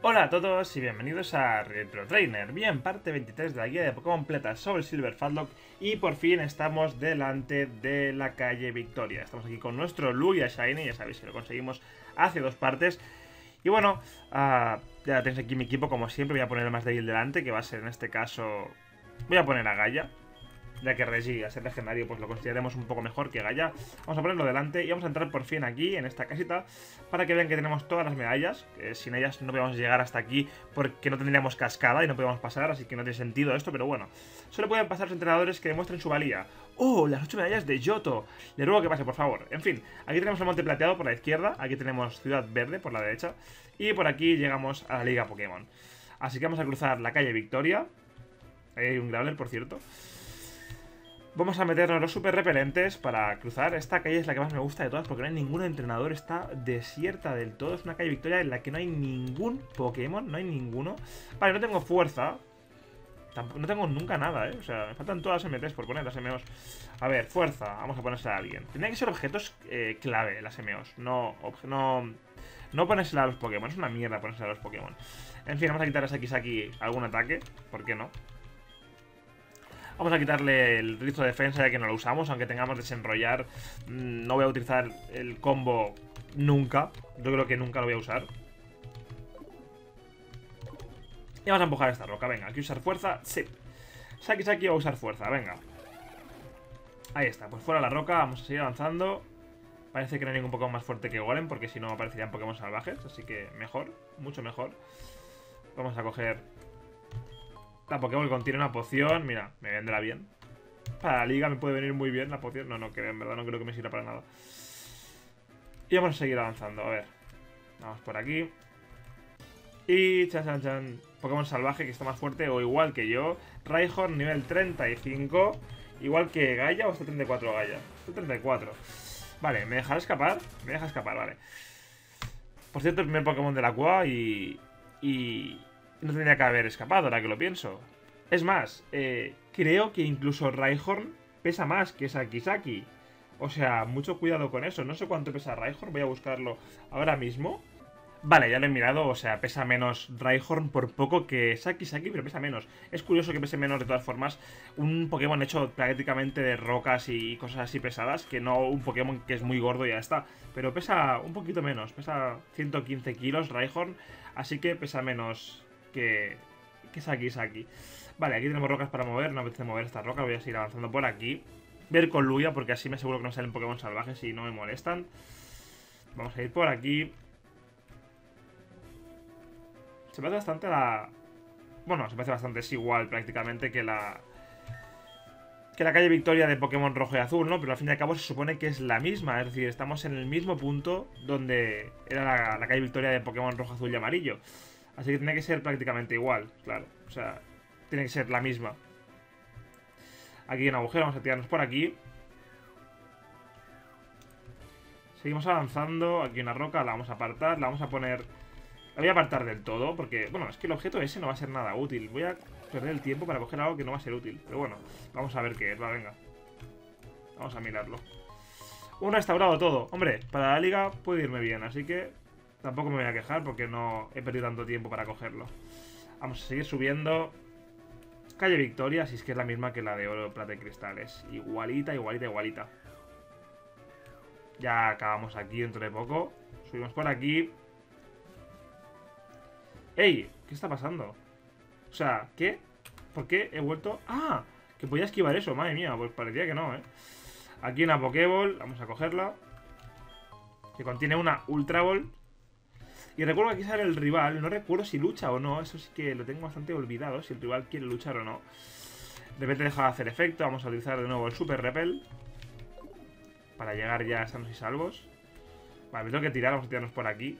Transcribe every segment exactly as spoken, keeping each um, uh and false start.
Hola a todos y bienvenidos a Retro Trainer. Bien, parte veintitrés de la guía de Pokémon completa sobre Silver Fatlock y por fin estamos delante de la calle Victoria. Estamos aquí con nuestro Lugia Shiny, ya sabéis que lo conseguimos hace dos partes. Y bueno, uh, ya tenéis aquí mi equipo como siempre, voy a poner el más débil delante, que va a ser en este caso... Voy a poner a Gaia, ya que Reggie, a ser legendario, pues lo consideremos un poco mejor que Gaia. Vamos a ponerlo delante y vamos a entrar por fin aquí, en esta casita, para que vean que tenemos todas las medallas. Que sin ellas no podemos llegar hasta aquí porque no tendríamos cascada y no podemos pasar, así que no tiene sentido esto, pero bueno. Solo pueden pasar los entrenadores que demuestren su valía. ¡Oh! Las ocho medallas de Yoto. Le ruego que pase, por favor. En fin, aquí tenemos el monte plateado por la izquierda, aquí tenemos Ciudad Verde por la derecha, y por aquí llegamos a la Liga Pokémon. Así que vamos a cruzar la calle Victoria. Ahí hay un Graveler, por cierto. Vamos a meternos los super repelentes para cruzar. Esta calle es la que más me gusta de todas porque no hay ningún entrenador, está desierta del todo. Es una calle Victoria en la que no hay ningún Pokémon, no hay ninguno. Vale, no tengo fuerza. Tampoco, no tengo nunca nada, ¿eh? O sea, me faltan todas las M Ts por poner las M Os. A ver, fuerza, vamos a ponérsela a alguien. Tendría que ser objetos eh, clave las M Os, no, no, no ponérsela a los Pokémon. Es una mierda ponérsela a los Pokémon. En fin, vamos a quitar a Sakisaki algún ataque, ¿por qué no? Vamos a quitarle el rizo de defensa ya que no lo usamos, aunque tengamos desenrollar. No voy a utilizar el combo nunca. Yo creo que nunca lo voy a usar. Y vamos a empujar esta roca, venga, hay que usar fuerza. Sí, Saki Saki va a usar fuerza, venga. Ahí está, pues fuera la roca, vamos a seguir avanzando. Parece que no hay ningún Pokémon más fuerte que Golem, porque si no aparecerían Pokémon salvajes. Así que mejor, mucho mejor. Vamos a coger la Pokéball contiene una poción. Mira, me vendrá bien. Para la liga me puede venir muy bien la poción. No, no creo, en verdad no creo que me sirva para nada. Y vamos a seguir avanzando, a ver. Vamos por aquí. Y chan chan chan. Pokémon salvaje que está más fuerte o igual que yo. Rhyhorn nivel treinta y cinco. Igual que Gaia o está treinta y cuatro Gaia. Está treinta y cuatro. Vale, ¿me dejará escapar? Me deja escapar, vale. Por cierto, el primer Pokémon de la Q A y... Y... no tendría que haber escapado, ahora que lo pienso. Es más, eh, creo que incluso Rhyhorn pesa más que Sakisaki. O sea, mucho cuidado con eso. No sé cuánto pesa Rhyhorn, voy a buscarlo ahora mismo. Vale, ya lo he mirado, o sea, pesa menos Rhyhorn por poco que Sakisaki, pero pesa menos. Es curioso que pese menos de todas formas un Pokémon hecho prácticamente de rocas y cosas así pesadas, que no un Pokémon que es muy gordo y ya está. Pero pesa un poquito menos, pesa ciento quince kilos Rhyhorn, así que pesa menos que, que Sakisaki. Vale, aquí tenemos rocas para mover, no me apetece mover estas rocas, voy a seguir avanzando por aquí. Ver con Lugia, porque así me aseguro que no salen Pokémon salvajes y no me molestan. Vamos a ir por aquí. Se parece bastante a la... Bueno, se parece bastante, es igual prácticamente que la... Que la calle Victoria de Pokémon Rojo y Azul, ¿no? Pero al fin y al cabo se supone que es la misma, es decir, estamos en el mismo punto donde era la, la calle Victoria de Pokémon Rojo, Azul y Amarillo. Así que tiene que ser prácticamente igual, claro. O sea, tiene que ser la misma. Aquí hay un agujero, vamos a tirarnos por aquí. Seguimos avanzando, aquí hay una roca, la vamos a apartar, la vamos a poner... La voy a apartar del todo, porque, bueno, es que el objeto ese no va a ser nada útil. Voy a perder el tiempo para coger algo que no va a ser útil. Pero bueno, vamos a ver qué es, va, venga. Vamos a mirarlo. Un restaurado todo. Hombre, para la liga puede irme bien, así que tampoco me voy a quejar porque no he perdido tanto tiempo para cogerlo. Vamos a seguir subiendo. Calle Victoria, si es que es la misma que la de oro, plata y cristales. Igualita, igualita, igualita. Ya acabamos aquí dentro de poco. Subimos por aquí. ¡Ey! ¿Qué está pasando? O sea, ¿qué? ¿Por qué he vuelto? ¡Ah! Que podía esquivar eso, madre mía. Pues parecía que no, ¿eh? Aquí una Pokéball, vamos a cogerla. Que contiene una Ultra Ball. Y recuerdo que aquí sale el rival. No recuerdo si lucha o no. Eso sí que lo tengo bastante olvidado. Si el rival quiere luchar o no. De repente deja de hacer efecto. Vamos a utilizar de nuevo el Super Repel. Para llegar ya sanos y salvos. Vale, me tengo que tirar. Vamos a tirarnos por aquí.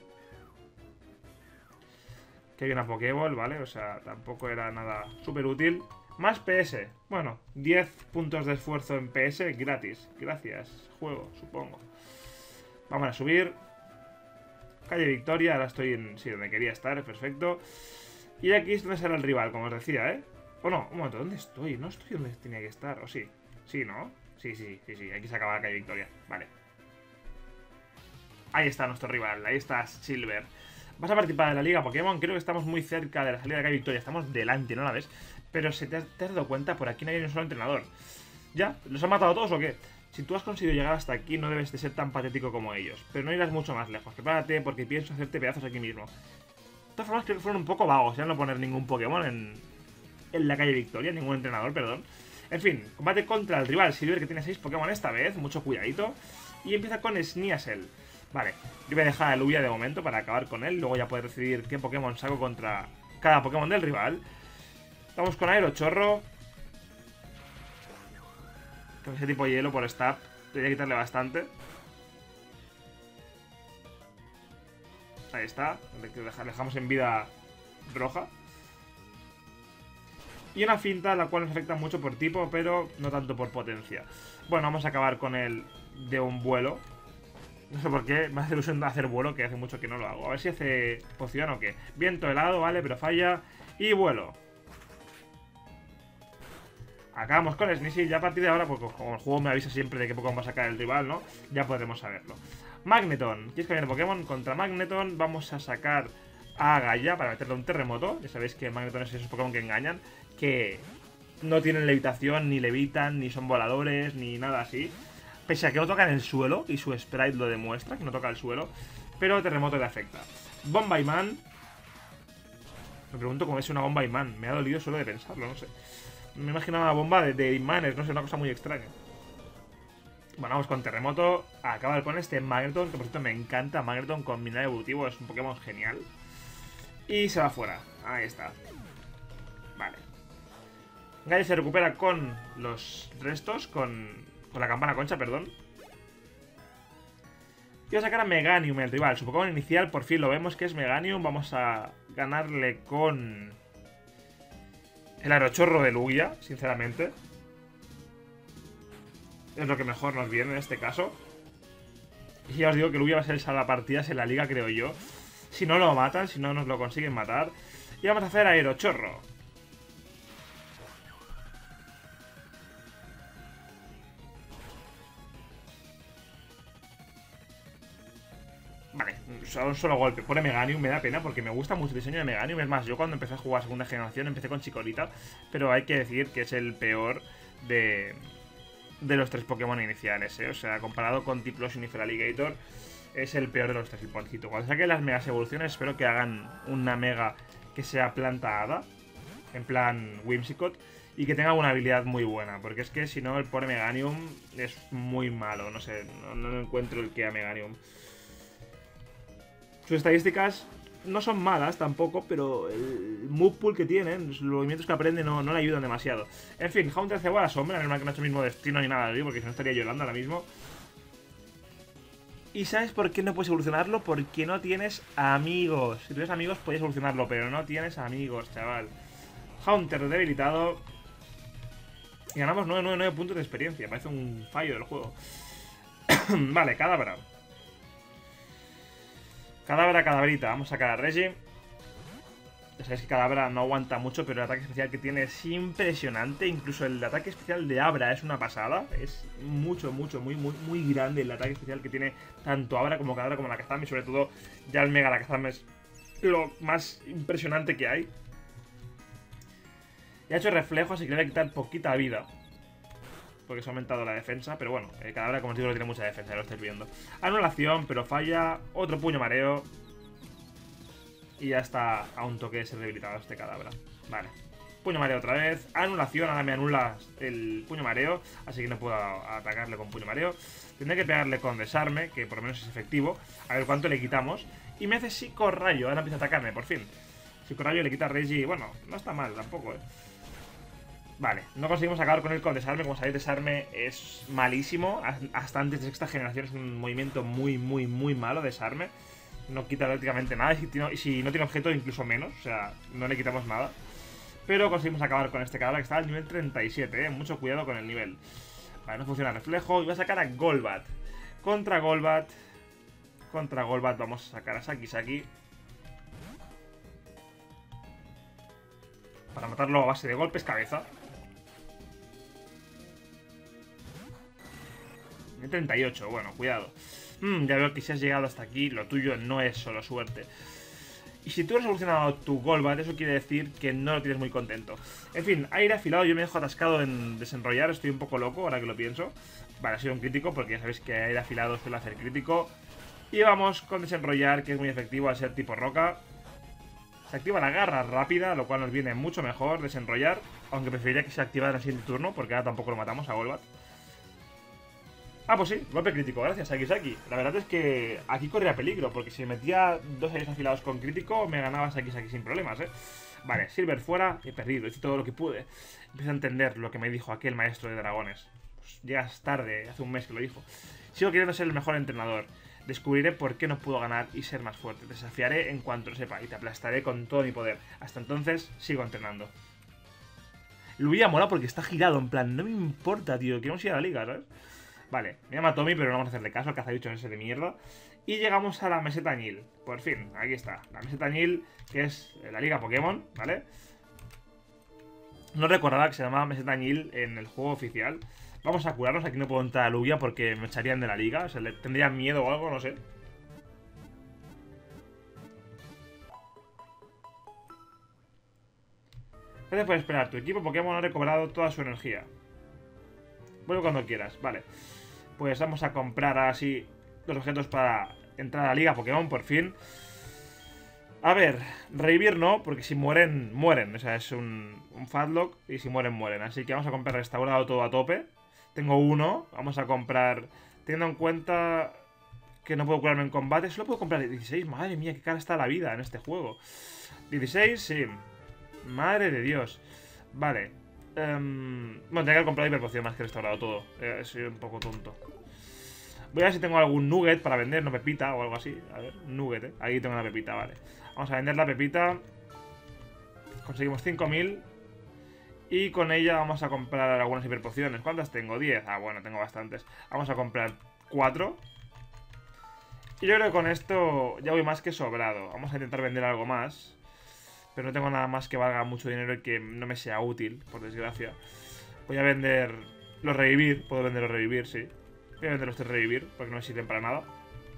Que hay una Pokéball, ¿vale? O sea, tampoco era nada súper útil. Más P S. Bueno, diez puntos de esfuerzo en P S gratis. Gracias, juego, supongo. Vamos a subir. Calle Victoria, ahora estoy en... Sí, donde quería estar, perfecto. Y aquí es donde será el rival, como os decía, ¿eh? O no, un momento, ¿dónde estoy? No estoy donde tenía que estar, ¿o sí? Sí, ¿no? Sí, sí, sí, sí, aquí se acaba la Calle Victoria, vale. Ahí está nuestro rival, ahí está Silver. Vas a participar en la Liga Pokémon. Creo que estamos muy cerca de la salida de la victoria. Estamos delante, ¿no la ves? Pero si te has, te has dado cuenta, por aquí no hay ni un solo entrenador. ¿Ya? ¿Los han matado todos o qué? Si tú has conseguido llegar hasta aquí, no debes de ser tan patético como ellos. Pero no irás mucho más lejos. Prepárate, porque pienso hacerte pedazos aquí mismo. De todas formas, creo que fueron un poco vagos, ya no poner ningún Pokémon en, en la calle Victoria, ningún entrenador, perdón. En fin, combate contra el rival Silver, que tiene seis Pokémon esta vez, mucho cuidadito. Y empieza con Sneasel. Vale, yo voy a dejar a Lugia de momento para acabar con él. Luego ya poder decidir qué Pokémon saco contra cada Pokémon del rival. Vamos con Aerochorro. Con ese tipo de hielo por stab, debería quitarle bastante. Ahí está, le dejamos en vida roja. Y una finta la cual nos afecta mucho por tipo, pero no tanto por potencia. Bueno, vamos a acabar con él de un vuelo. No sé por qué, me hace ilusión hacer vuelo, que hace mucho que no lo hago. A ver si hace poción o qué. Viento helado, vale, pero falla. Y vuelo. Acabamos con Sneasel. Ya a partir de ahora, porque como el juego me avisa siempre de qué Pokémon va a sacar el rival, ¿no? Ya podremos saberlo. Magneton. ¿Quieres cambiar de Pokémon? Contra Magneton vamos a sacar a Gaia para meterle un terremoto. Ya sabéis que Magneton es esos Pokémon que engañan, que no tienen levitación, ni levitan, ni son voladores, ni nada así. Pese a que no tocan el suelo, y su sprite lo demuestra, que no toca el suelo, pero terremoto le afecta. Bombay-Man. Me pregunto cómo es una Bombay-Man. Me ha dolido solo de pensarlo, no sé. Me imaginaba una bomba de, de imanes, no sé, una cosa muy extraña. Bueno, vamos con terremoto. A acabar con este Magneton, que por cierto me encanta. Magneton con mineral evolutivo, es un Pokémon genial. Y se va fuera. Ahí está. Vale. Gaia se recupera con los restos, con... Con la campana concha, perdón. Y va a sacar a Meganium, el rival. Su Pokémon inicial, por fin lo vemos que es Meganium. Vamos a ganarle con el Aerochorro de Lugia, sinceramente. Es lo que mejor nos viene en este caso. Y ya os digo que Lugia va a ser el salvapartidas en la liga, creo yo. Si no lo matan, si no nos lo consiguen matar. Y vamos a hacer Aerochorro. Vale, solo un solo golpe. Pone Meganium, me da pena porque me gusta mucho el diseño de Meganium. Es más, yo cuando empecé a jugar segunda generación empecé con Chikorita, pero hay que decir que es el peor de, de los tres Pokémon iniciales, ¿eh? O sea, comparado con Tiplosion y Feraligatr, es el peor de los tres, el Poncito. Cuando saquen las megas evoluciones, espero que hagan una mega que sea planta hada, en plan Whimsicott, y que tenga una habilidad muy buena, porque es que si no, el pobre Meganium es muy malo. No sé, no, no encuentro el que a Meganium. Sus estadísticas no son malas tampoco, pero el move pool que tienen, los movimientos que aprende no, no le ayudan demasiado. En fin, Haunter cebó a la sombra, normal que no ha hecho el mismo destino ni nada, porque si no estaría llorando ahora mismo. ¿Y sabes por qué no puedes evolucionarlo? Porque no tienes amigos. Si tuvieras amigos podías evolucionarlo, pero no tienes amigos, chaval. Haunter debilitado. Y ganamos nueve, nueve, nueve puntos de experiencia. Parece un fallo del juego. Vale, Kadabra. Kadabra, Cadabrita. Vamos a sacar a Reggie. Ya sabéis que Kadabra no aguanta mucho, pero el ataque especial que tiene es impresionante. Incluso el ataque especial de Abra es una pasada. Es mucho, mucho, muy, muy, muy grande el ataque especial que tiene tanto Abra como Kadabra como la Kazam. Y sobre todo, ya el Mega la Kazam es lo más impresionante que hay. Y ha hecho reflejo, así que le voy a quitar poquita vida, porque se ha aumentado la defensa. Pero bueno, el Kadabra, como os digo, no tiene mucha defensa, ya lo estáis viendo. Anulación, pero falla. Otro puño mareo. Y ya está a un toque de ser debilitado este Kadabra. Vale. Puño mareo otra vez. Anulación, ahora me anula el puño mareo, así que no puedo atacarle con puño mareo. Tendré que pegarle con desarme, que por lo menos es efectivo. A ver cuánto le quitamos. Y me hace psicorrayo, ahora empieza a atacarme, por fin. Psicorrayo le quita a Reggie. Bueno, no está mal tampoco, eh. Vale, no conseguimos acabar con él con desarme. Como sabéis, desarme es malísimo. Hasta antes de sexta generación es un movimiento muy, muy, muy malo, desarme. No quita prácticamente nada. Y si, tiene, y si no tiene objeto, incluso menos. O sea, no le quitamos nada. Pero conseguimos acabar con este cadáver que está al nivel treinta y siete, ¿eh? Mucho cuidado con el nivel. Vale, no funciona el reflejo. Y voy a sacar a Golbat. Contra Golbat. Contra Golbat vamos a sacar a Saki Saki. Para matarlo a base de golpes cabeza. treinta y ocho, bueno, cuidado. mm, Ya veo que si has llegado hasta aquí, lo tuyo no es solo suerte. Y si tú has solucionado tu Golbat, eso quiere decir que no lo tienes muy contento. En fin, aire afilado, yo me dejo atascado en desenrollar, estoy un poco loco ahora que lo pienso. Vale, ha sido un crítico, porque ya sabéis que aire afilado suele hacer crítico. Y vamos con desenrollar, que es muy efectivo al ser tipo roca. Se activa la garra rápida, lo cual nos viene mucho mejor desenrollar. Aunque preferiría que se activara en el siguiente turno, porque ahora tampoco lo matamos a Golbat. Ah, pues sí, golpe crítico, gracias Sakisaki. La verdad es que aquí corría peligro, porque si metía dos aires afilados con crítico, me ganaba Sakisaki sin problemas, ¿eh? Vale, Silver fuera, he perdido, hice todo lo que pude. Empiezo a entender lo que me dijo aquel maestro de dragones. Pues llegas tarde, hace un mes que lo dijo. Sigo queriendo ser el mejor entrenador. Descubriré por qué no puedo ganar y ser más fuerte. Te desafiaré en cuanto lo sepa y te aplastaré con todo mi poder. Hasta entonces, sigo entrenando. Luia mola porque está girado, en plan, no me importa, tío, queremos ir a la liga, ¿sabes? Vale, me llama Tommy, pero no vamos a hacerle caso al cazabichos ese de mierda. Y llegamos a la meseta Añil. Por fin, aquí está. La meseta Añil, que es la liga Pokémon, ¿vale? No recordaba que se llamaba meseta Añil en el juego oficial. Vamos a curarnos. Aquí no puedo entrar a Lugia porque me echarían de la liga. O sea, le tendrían miedo o algo, no sé. Gracias por esperar. Tu equipo Pokémon ha recobrado toda su energía. Vuelve cuando quieras, vale. Pues vamos a comprar así los objetos para entrar a la liga Pokémon, por fin. A ver, revivir no, porque si mueren, mueren. O sea, es un, un Fatlock y si mueren, mueren. Así que vamos a comprar restaurado todo a tope. Tengo uno, vamos a comprar... Teniendo en cuenta que no puedo curarme en combate, solo puedo comprar dieciséis. Madre mía, qué cara está la vida en este juego. dieciséis, sí. Madre de Dios. Vale. Um, bueno, tenía que haber comprado hiperpoción más que restaurado todo. Eh, soy un poco tonto. Voy a ver si tengo algún nugget para vender, no pepita o algo así. A ver, nugget, eh. Ahí tengo una pepita, vale. Vamos a vender la pepita. Conseguimos cinco mil. Y con ella vamos a comprar algunas hiperpociones. ¿Cuántas tengo? diez. Ah, bueno, tengo bastantes. Vamos a comprar cuatro. Y yo creo que con esto ya voy más que sobrado. Vamos a intentar vender algo más. Pero no tengo nada más que valga mucho dinero y que no me sea útil, por desgracia. Voy a vender los revivir. Puedo vender los revivir, sí. Voy a vender los tres revivir, porque no me sirven para nada.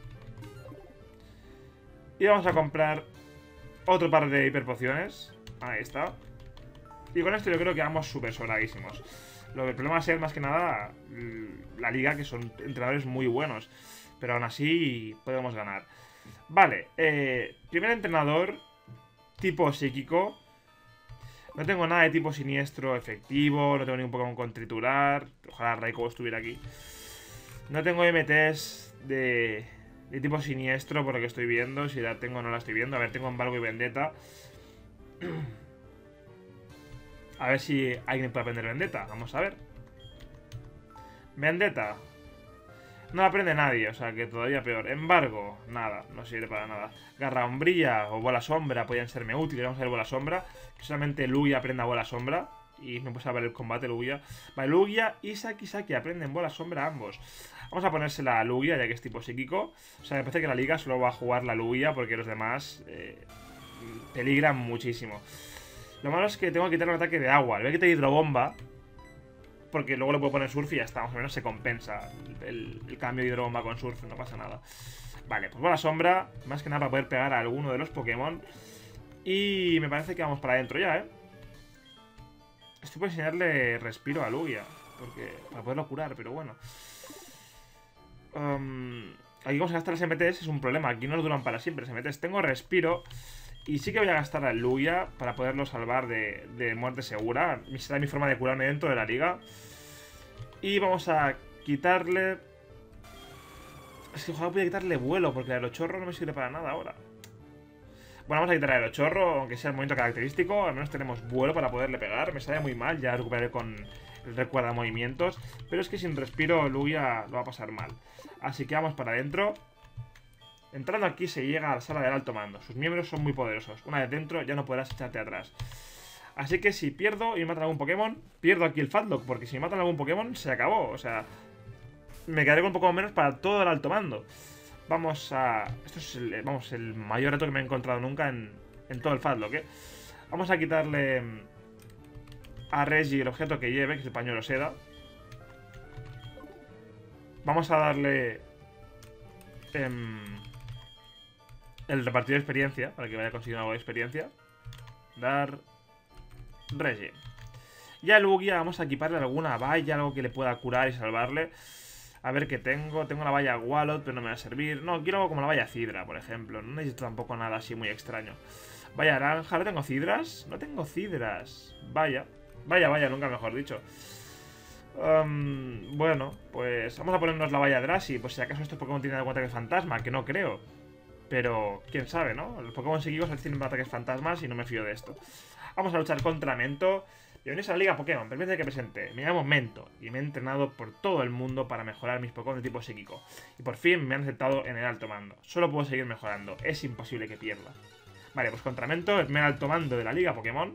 Y vamos a comprar otro par de hiperpociones. Ahí está. Y con esto yo creo que vamos súper sobradísimos. Lo que el problema va a ser más que nada la liga, que son entrenadores muy buenos. Pero aún así podemos ganar. Vale, eh, primer entrenador... Tipo psíquico. No tengo nada de tipo siniestro efectivo. No tengo ningún Pokémon con triturar. Ojalá Raikou estuviera aquí. No tengo M Ts de, de tipo siniestro por lo que estoy viendo. Si la tengo o no la estoy viendo. A ver, tengo embargo y vendetta. A ver si alguien puede aprender vendetta. Vamos a ver. Vendetta. No aprende nadie, o sea que todavía peor. Embargo, nada, no sirve para nada. Garra Ombrilla o Bola Sombra podrían serme útiles. Vamos a ver Bola Sombra. Que solamente Lugia aprenda Bola Sombra. Y me puse a ver el combate Lugia. Vale, Lugia y Sakisaki aprenden Bola Sombra ambos. Vamos a ponérsela a Lugia, ya que es tipo psíquico. O sea, me parece que la liga solo va a jugar la Lugia porque los demás eh, peligran muchísimo. Lo malo es que tengo que quitar un ataque de agua. Le voy a quitar hidrobomba. Porque luego le puedo poner surf y ya está, más o menos se compensa el, el cambio de hidrobomba con surf, no pasa nada. Vale, pues Bola Sombra, más que nada para poder pegar a alguno de los Pokémon. Y me parece que vamos para adentro ya, ¿eh? Estoy por enseñarle respiro a Lugia, porque para poderlo curar, pero bueno. Um, aquí vamos a gastar las M Ts, es un problema, aquí no nos duran para siempre las M Ts. Tengo respiro. Y sí que voy a gastar a Lugia para poderlo salvar de, de muerte segura. Será mi forma de curarme dentro de la liga. Y vamos a quitarle... Es que ojalá pudiera quitarle vuelo, porque el aerochorro no me sirve para nada ahora. Bueno, vamos a quitar el aerochorro, aunque sea el momento característico. Al menos tenemos vuelo para poderle pegar. Me sale muy mal, ya recuperaré con el recuerda movimientos. Pero es que sin respiro Lugia lo va a pasar mal. Así que vamos para adentro. Entrando aquí se llega a la sala del alto mando. Sus miembros son muy poderosos. Una vez dentro ya no podrás echarte atrás. Así que si pierdo y me matan algún Pokémon, pierdo aquí el Fatlock. Porque si me matan algún Pokémon, se acabó. O sea, me quedaré con un poco menos para todo el alto mando. Vamos a... Esto es el, vamos, el mayor reto que me he encontrado nunca en, en todo el Fatlock, ¿eh? Vamos a quitarle a Reggie el objeto que lleve, que es el pañuelo seda. Vamos a darle... Eh, el repartido de experiencia, para que vaya consiguiendo algo de experiencia. Dar Regi. Ya a Lugia vamos a equiparle alguna valla, algo que le pueda curar y salvarle. A ver qué tengo. Tengo la valla Wallot, pero no me va a servir. No, quiero algo como la valla Cidra, por ejemplo. No necesito tampoco nada así muy extraño. Vaya naranja, ¿no tengo cidras? No tengo cidras. Vaya. Vaya, vaya, nunca mejor dicho. Um, bueno, pues vamos a ponernos la valla Drazi. Pues si acaso estos Pokémon tienen algún ataque fantasma, que no creo. Pero, quién sabe, ¿no? Los Pokémon psíquicos tienen ataques fantasmas y no me fío de esto. Vamos a luchar contra Mento. Bienvenidos a la Liga Pokémon, permíteme que presente. Me llamo Mento y me he entrenado por todo el mundo para mejorar mis Pokémon de tipo psíquico. Y por fin me han aceptado en el alto mando. Solo puedo seguir mejorando, es imposible que pierda. Vale, pues contra Mento, el primer alto mando de la Liga Pokémon.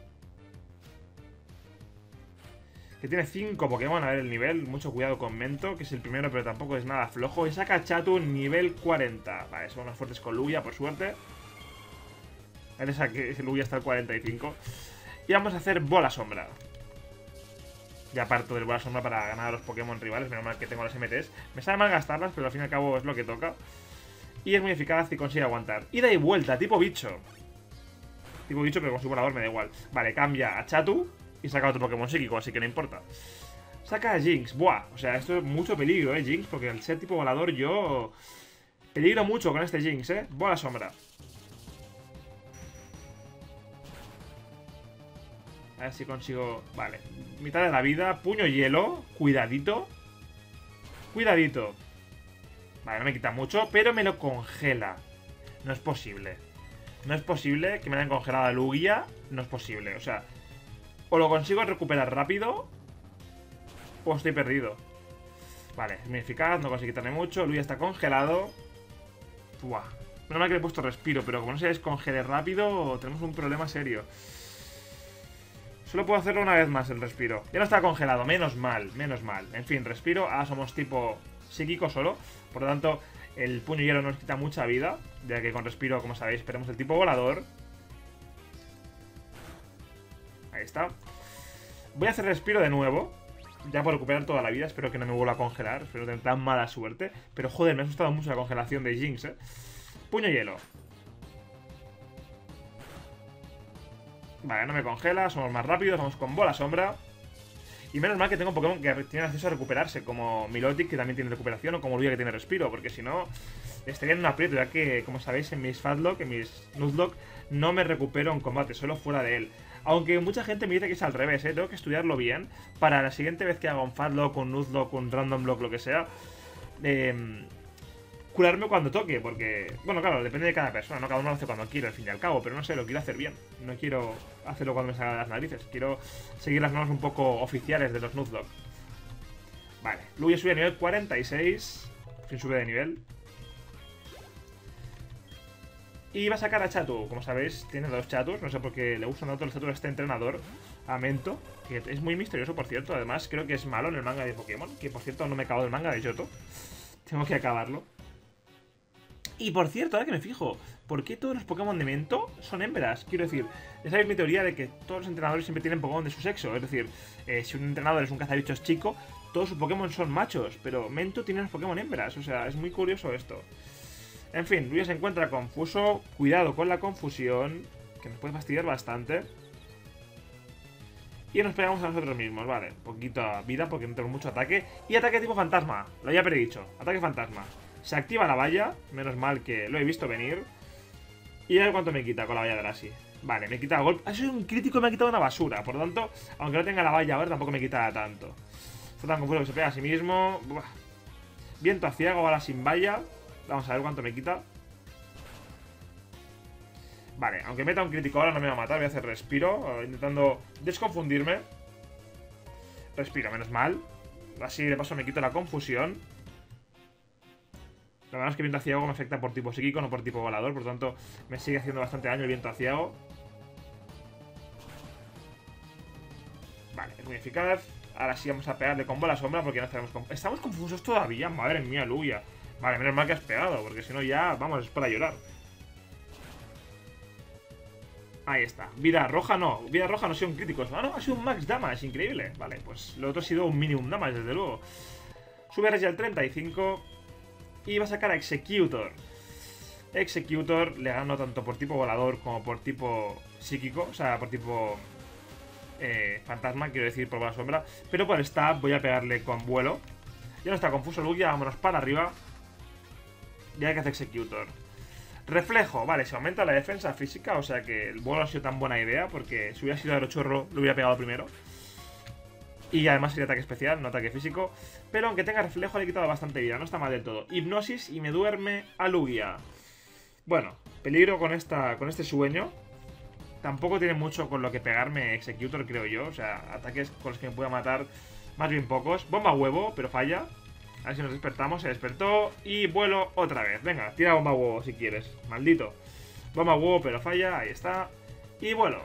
Que tiene cinco Pokémon, a ver el nivel. Mucho cuidado con Mento, que es el primero, pero tampoco es nada flojo. Y saca Chatu nivel cuarenta. Vale, son más fuertes con Lugia, por suerte. A ver, esa que Lugia está al cuarenta y cinco. Y vamos a hacer Bola Sombra. Ya parto del Bola Sombra para ganar a los Pokémon rivales. Menos mal que tengo las M Ts. Me sale mal gastarlas, pero al fin y al cabo es lo que toca. Y es muy eficaz y consigue aguantar. Ida y vuelta, tipo bicho. Tipo bicho, pero con su volador me da igual. Vale, cambia a Chatu y saca otro Pokémon psíquico, así que no importa. Saca a Jinx. Buah, o sea, esto es mucho peligro, eh, Jinx. Porque al ser tipo volador yo... peligro mucho con este Jinx, eh. Bola Sombra. A ver si consigo... Vale, mitad de la vida. Puño hielo, cuidadito. Cuidadito. Vale, no me quita mucho, pero me lo congela. No es posible. No es posible que me hayan congelado a Lugia. No es posible, o sea... O lo consigo recuperar rápido, o estoy perdido. Vale, es muy eficaz, no consigo quitarle mucho. Lugia está congelado. Buah. Menos mal que le he puesto respiro, pero como no se descongele rápido, tenemos un problema serio. Solo puedo hacerlo una vez más el respiro. Ya no está congelado, menos mal, menos mal. En fin, respiro. Ahora somos tipo psíquico solo. Por lo tanto, el puño hielo nos quita mucha vida. Ya que con respiro, como sabéis, tenemos el tipo volador. Ahí está. Voy a hacer respiro de nuevo. Ya por recuperar toda la vida. Espero que no me vuelva a congelar. Espero tener tan mala suerte. Pero joder, me ha asustado mucho la congelación de Jinx, eh. Puño hielo. Vale, no me congela, somos más rápidos, vamos con Bola Sombra. Y menos mal que tengo Pokémon que tienen acceso a recuperarse, como Milotic, que también tiene recuperación, o como Lugia, que tiene respiro, porque si no, estaría en un aprieto, ya que, como sabéis, en mis Fatlock, en mis Nuzlocke, no me recupero en combate, solo fuera de él. Aunque mucha gente me dice que es al revés, ¿eh? Tengo que estudiarlo bien, para la siguiente vez que haga un Fatlock, un Nuzlocke, un Random Block, lo que sea, eh... curarme cuando toque, porque... Bueno, claro, depende de cada persona, ¿no? Cada uno lo hace cuando quiere, al fin y al cabo, pero no sé, lo quiero hacer bien. No quiero hacerlo cuando me salgan las narices. Quiero seguir las normas un poco oficiales de los Nuzlocke. Vale, Lugia sube a nivel cuarenta y seis. Fin sube de nivel. Y va a sacar a Chatu. Como sabéis, tiene dos Chatus. No sé por qué le gustan tanto los Chatus a este entrenador, a Mento, que es muy misterioso, por cierto. Además, creo que es malo en el manga de Pokémon, que por cierto no me he acabado el manga de Johto. Tengo que acabarlo. Y por cierto, ahora que me fijo, ¿por qué todos los Pokémon de Mento son hembras? Quiero decir, ya sabéis mi teoría de que todos los entrenadores siempre tienen Pokémon de su sexo. Es decir, eh, si un entrenador es un cazabichos chico, todos sus Pokémon son machos. Pero Mento tiene unos Pokémon hembras, o sea, es muy curioso esto. En fin, Lugia se encuentra confuso. Cuidado con la confusión, que nos puede fastidiar bastante. Y nos pegamos a nosotros mismos, vale. Poquita vida porque no tenemos mucho ataque. Y ataque tipo fantasma, lo había predicho. Ataque fantasma. Se activa la valla, menos mal que lo he visto venir. Y a ver cuánto me quita con la valla de Drazi. Vale, me quita golpe. Ha sido un crítico y me ha quitado una basura. Por lo tanto, aunque no tenga la valla ahora, tampoco me quita tanto. Está tan confuso que se pega a sí mismo. Buah. Viento a ciego, ahora sin valla. Vamos a ver cuánto me quita. Vale, aunque meta un crítico ahora no me va a matar. Voy a hacer respiro, intentando desconfundirme. Respiro, menos mal. Así de paso me quito la confusión. La verdad es que el viento aciago me afecta por tipo psíquico, no por tipo volador. Por lo tanto, me sigue haciendo bastante daño el viento aciago. Vale, es muy eficaz. Ahora sí vamos a pegarle con Bola Sombra porque no estaremos con... Estamos confusos todavía, madre mía, Lugia. Vale, menos mal que has pegado, porque si no ya, vamos, es para llorar. Ahí está. Vida roja no. Vida roja no ha sido un crítico. Ah, no, ha sido un max damage, increíble. Vale, pues lo otro ha sido un minimum damage, desde luego. Sube Regi al treinta y cinco. Y va a sacar a Executor. Executor le gano tanto por tipo volador como por tipo psíquico, o sea, por tipo eh, fantasma, quiero decir, por la sombra. Pero por stab voy a pegarle con vuelo. Ya no está confuso Lugia, vámonos para arriba. Ya que hace Executor. Reflejo, vale, se aumenta la defensa física, o sea que el vuelo ha sido tan buena idea, porque si hubiera sido aerochorro lo hubiera pegado primero. Y además sería ataque especial, no ataque físico. Pero aunque tenga reflejo le he quitado bastante vida, no está mal del todo. Hipnosis y me duerme a Lugia. Bueno, peligro con, esta, con este sueño. Tampoco tiene mucho con lo que pegarme Executor, creo yo. O sea, ataques con los que me pueda matar más bien pocos. Bomba huevo, pero falla. A ver si nos despertamos. Se despertó y vuelo otra vez. Venga, tira bomba huevo si quieres. Maldito. Bomba huevo, pero falla. Ahí está. Y vuelo.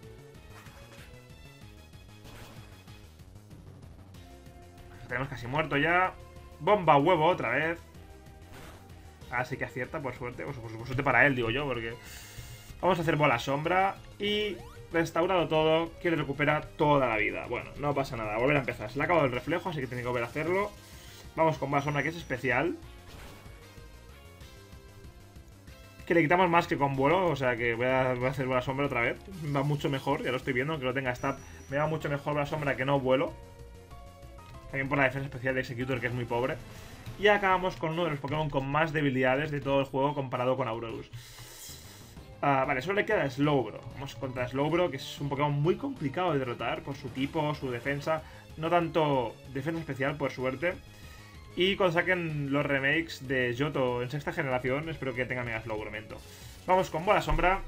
Tenemos casi muerto ya. Bomba huevo otra vez. Así que acierta, por suerte. Pues, por suerte para él, digo yo, porque... Vamos a hacer bola sombra. Y restaurado todo, que le recupera toda la vida. Bueno, no pasa nada. Volver a empezar. Se le ha acabado el reflejo, así que tiene que volver a hacerlo. Vamos con bola sombra, que es especial. Que le quitamos más que con vuelo. O sea que voy a, voy a hacer bola sombra otra vez. Va mucho mejor, ya lo estoy viendo. Aunque no tenga stab, me va mucho mejor bola sombra que no vuelo. También por la defensa especial de Executor, que es muy pobre. Y acabamos con uno de los Pokémon con más debilidades de todo el juego comparado con Aurorus. Uh, vale, solo le queda Slowbro. Vamos contra Slowbro, que es un Pokémon muy complicado de derrotar por su tipo, su defensa. No tanto defensa especial, por suerte. Y cuando saquen los remakes de Johto en sexta generación, espero que tenga mega Slowbromento. Vamos con bola sombra.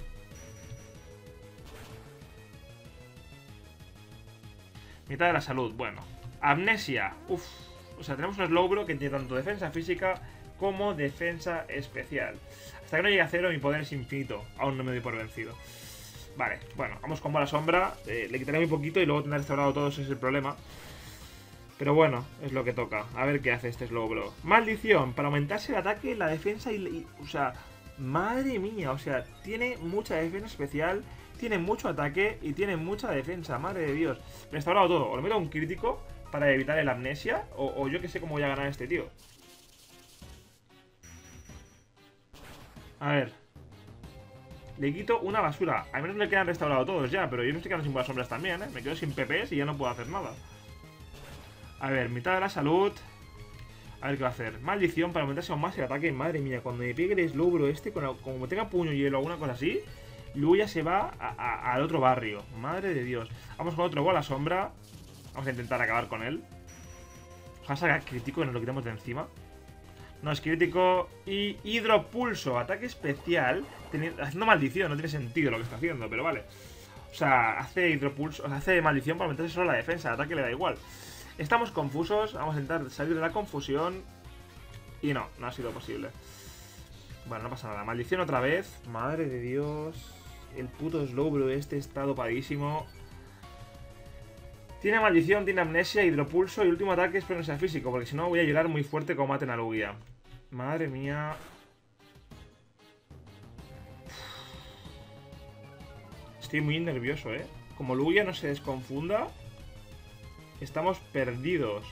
Mitad de la salud, bueno. Amnesia, uff. O sea, tenemos un Slowbro que tiene tanto defensa física como defensa especial. Hasta que no llegue a cero, mi poder es infinito. Aún no me doy por vencido. Vale, bueno, vamos con bola sombra. Eh, le quitaré muy poquito y luego tener restaurado todo, ese es el problema. Pero bueno, es lo que toca. A ver qué hace este Slowbro. Maldición, para aumentarse el ataque, la defensa y, y... O sea, madre mía, o sea, tiene mucha defensa especial, tiene mucho ataque y tiene mucha defensa, madre de Dios. Restaurado todo, o le meto un crítico para evitar el amnesia, o, o yo que sé cómo voy a ganar a este tío. A ver. Le quito una basura. Al menos le quedan restaurados todos ya, pero yo me estoy quedando sin bolas sombras también, ¿eh? Me quedo sin P Ps y ya no puedo hacer nada. A ver, mitad de la salud. A ver qué va a hacer. Maldición para aumentarse aún más el ataque. Madre mía, cuando me pegue el Slowbro este, con, como tenga puño hielo o alguna cosa así, luego ya se va a, a, al otro barrio. Madre de Dios. Vamos con otro bola sombra. Vamos a intentar acabar con él. Ojalá salga crítico y nos lo quitamos de encima. No es crítico. Y hidropulso. Ataque especial. Teniendo, haciendo maldición. No tiene sentido lo que está haciendo, pero vale. O sea, hace hidropulso. O sea, hace maldición para aumentarse solo la defensa. El ataque le da igual. Estamos confusos. Vamos a intentar salir de la confusión. Y no, no ha sido posible. Bueno, no pasa nada. Maldición otra vez. Madre de Dios. El puto Slowbro este está dopadísimo. Tiene maldición, tiene amnesia, hidropulso y el último ataque espero no sea físico, porque si no voy a llegar muy fuerte como maten a Lugia. Madre mía. Estoy muy nervioso, ¿eh? Como Lugia no se desconfunda, estamos perdidos.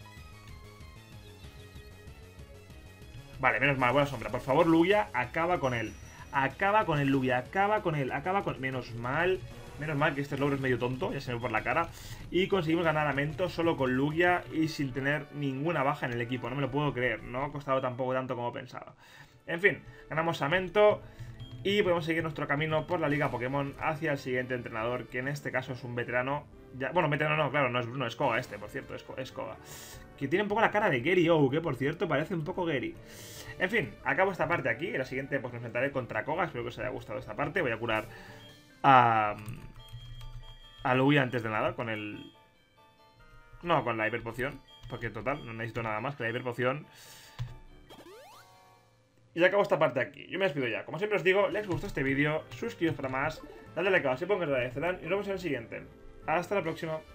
Vale, menos mal, buena sombra. Por favor, Lugia, acaba con él. Acaba con el Lugia, acaba con él, acaba con... Menos mal... Menos mal que este Slowbro es medio tonto, ya se me ve por la cara. Y conseguimos ganar a Mento solo con Lugia y sin tener ninguna baja en el equipo. No me lo puedo creer, no ha costado tampoco tanto como pensaba. En fin, ganamos a Mento y podemos seguir nuestro camino por la Liga Pokémon hacia el siguiente entrenador, que en este caso es un veterano. Ya, bueno, veterano no, claro, no es Bruno, es Koga este, por cierto, es, es Koga. Que tiene un poco la cara de Gary O, que por cierto parece un poco Gary. En fin, acabo esta parte aquí. En la siguiente pues me enfrentaré contra Koga. Espero que os haya gustado esta parte. Voy a curar a... a Lugia antes de nada con el... No, con la hiperpoción. Porque total, no necesito nada más que la hiperpoción. Y ya acabo esta parte aquí. Yo me despido ya. Como siempre os digo, les gustó este vídeo, suscribiros para más, dadle like a like, si pongo que os agradecerán y nos vemos en el siguiente. Hasta la próxima.